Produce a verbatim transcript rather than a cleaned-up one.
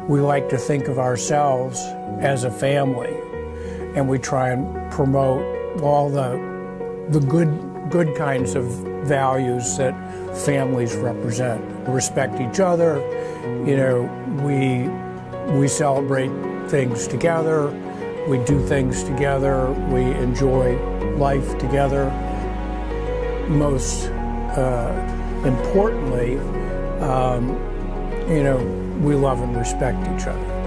we like to think of ourselves as a family, and we try and promote all the the good good kinds of values that families represent. We respect each other, you know, we we celebrate things together, we do things together, we enjoy life together. Most uh, importantly, um, you know, we love and respect each other.